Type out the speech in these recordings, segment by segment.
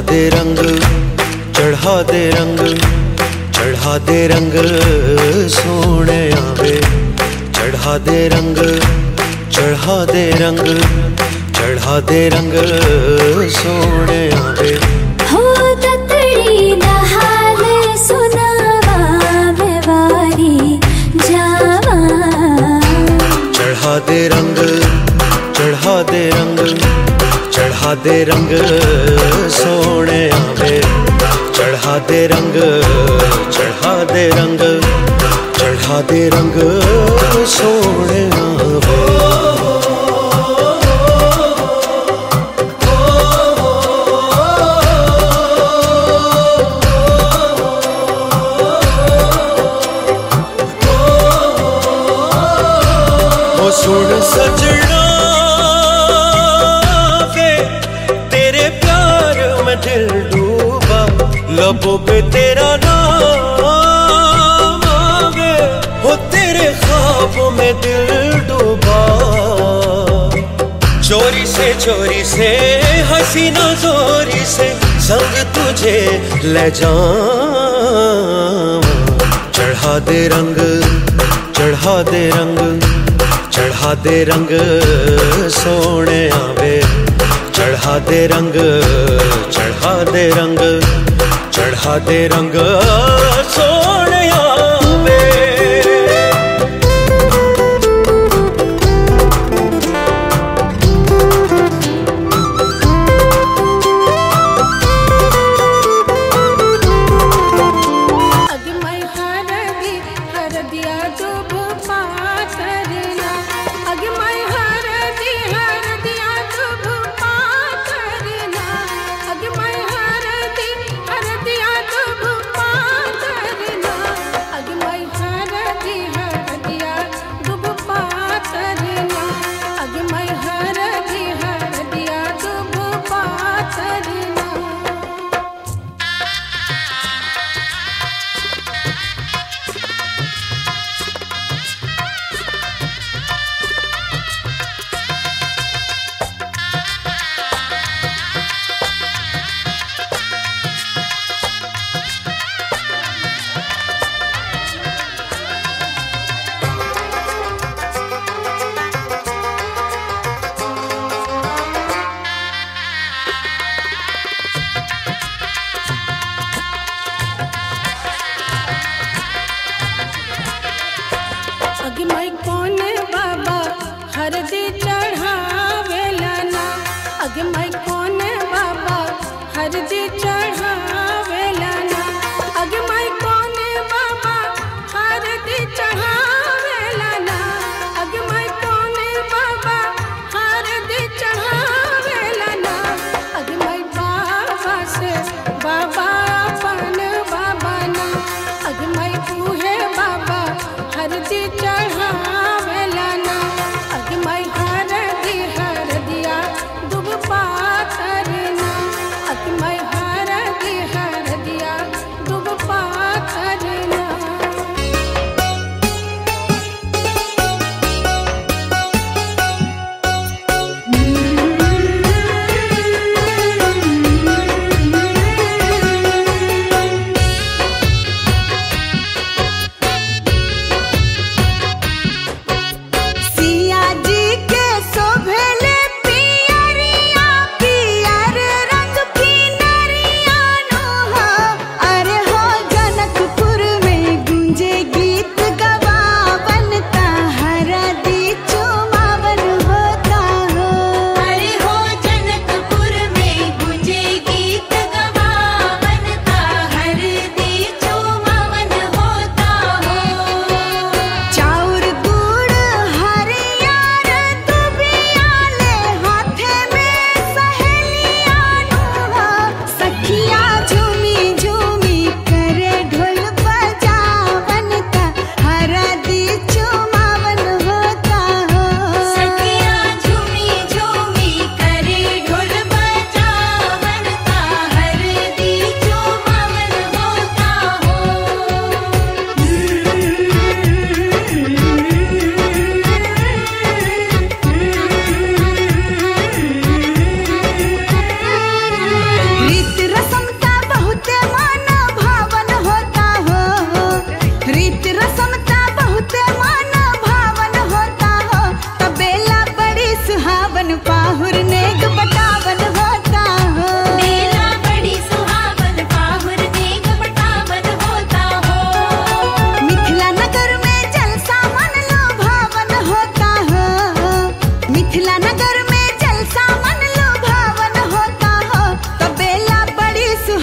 दे रंग, चढ़ा दे रंग, चढ़ा दे रंग सोने आवे। चढ़ा दे रंग, चढ़ा दे रंग, चढ़ा दे रंग सोने आवे। हो ततड़ी दा हाल सुनावा मैं वारी जावा। चढ़ा दे रंग, चढ़ा दे रंग, चढ़ा दे रंग सोने आवे। चढ़ा दे रंग, चढ़ा दे रंग, चढ़ा दे रंग सोने आवे। ओ सुन सजना वे तेरे प्यार में दिल डूबा। लबों पे तेरा नाम आवे, हो तेरे ख्वाबों में दिल डूबा। चोरी से हसीना जोरी से संग तुझे ले जाऊं। चढ़ा दे रंग, चढ़ा दे रंग, चढ़ा दे रंग सोने आवे। चढ़ा दे रंग, चढ़ा दे रंग, चढ़ा दे रंग सोने आवे।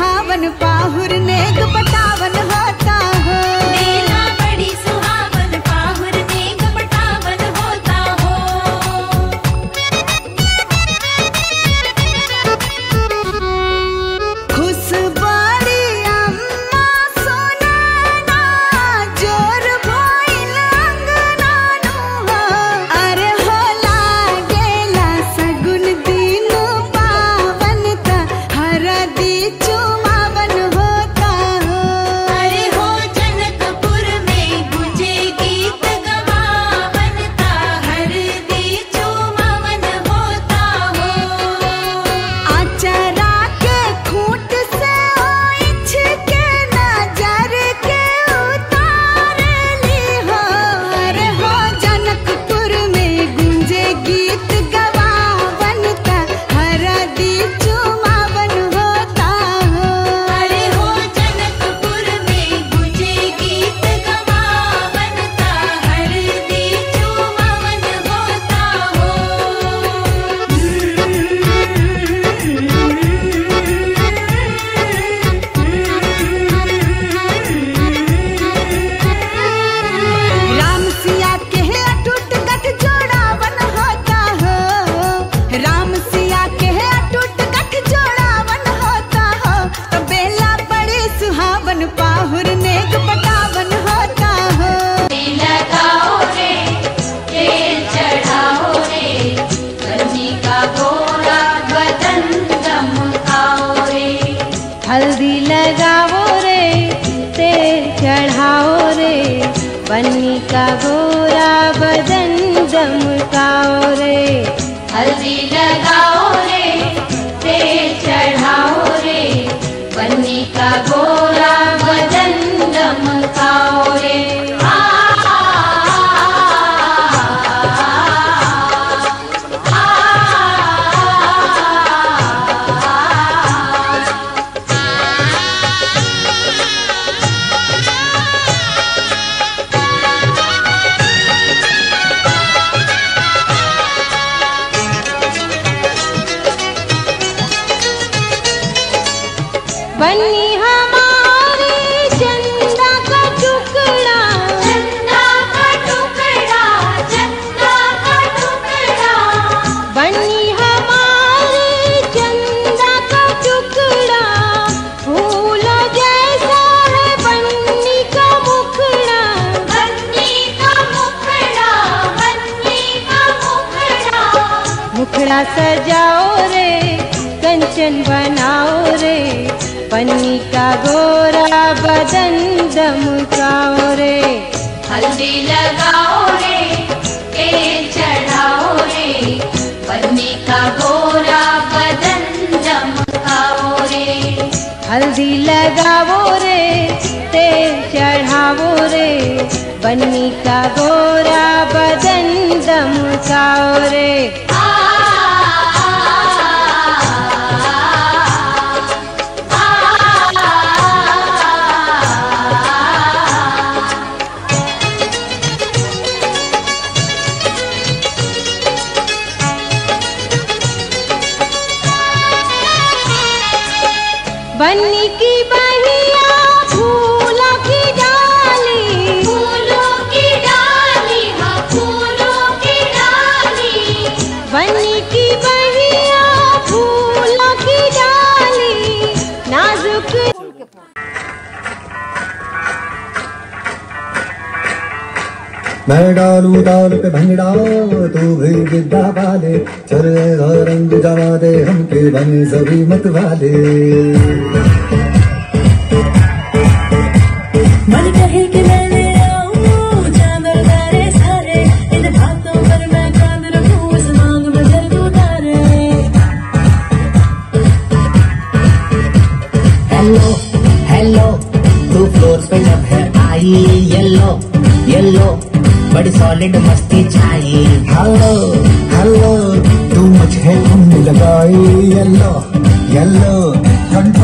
सुहावन पाहुर नेक पटावन होता हो। मेला बड़ी सुहावन पाहुर नेक पटावन होता हो। खुश बड़ी अम्मा सोनाना जोर भइल अंगनानु हो। अरे हो लागेला सगुन दिन पावन त हरदी चुमावन होता हो। अरे हो जनकपुर में गुजे गीत गवावन ता हरदी चुमावन होता हो। आचरा के खूंट से ओइछ के नजर के उतार ली हो। अरे हो जनकपुर में गुंजे गीत गवावन त हरदी चुमावन होता हो। अरे हो जनकपुर में गुजे गीत गवावन ता हरदी चुमावन होता राम सिया के अटूट गठ जोड़ावन होता हो। राम सिया के अटूट गठ जोड़ावन होता हो। तो बेला बड़े सुहावन पाहुर नेक पटावन होता हो। लगाओ रे तेल चढ़ाओ रे कन्नी का घोड़ा बदन दमकाओ रे। हल्दी लगाओ रे तेल चढ़ाओ रे बन्नी का गोरा बदन दमकाओ रे। हल्दी लगाओ रे तेल चढ़ाओ रे बन्नी का घोड़ा बदन दमकाओ रे। बन्नी हमारी चंदा का टुकड़ा। चंदा का टुकड़ा चंदा का टुकड़ा। बन्नी हमारी चंदा का टुकड़ा। फूल जैसा है बन्नी का मुखड़ा। बन्नी का मुखड़ा बन्नी का मुखड़ा। मुखड़ा सजाओ रे कंचन बनाओ रे बन्नी का गोरा बदन दमकाओ रे। हल्दी लगाओ रे तेल चढ़ाओ रे बन्नी का गोरा बदन दमकाओ रे। हल्दी लगाओ रे तेल चढ़ाओ रे बन्नी का गोरा बदन दमकाओ रे। बन्नी की बहिया फूलों की डाली। फूलों की डाली हाँ फूलों की डाली। बन्नी की बहिया फूलों की डाली नाजुक। मैं डालू ताल पे भंगड़ा तू भी गिद्दा पाले चले रंग जमा दे हमके बने सभी मत वाले। मन कहे कि मैं ले आऊं चादर तारे सारे इन बातों पर मैं चांद रखूं इस मांग में जर्द उतारे। हेलो हेलो तू फ्लोर पे जब है आई येलो येलो बड़ी सॉलिड मस्ती चाहिए। हेलो हेलो तू मुझे घूमने लगाई येलो येलो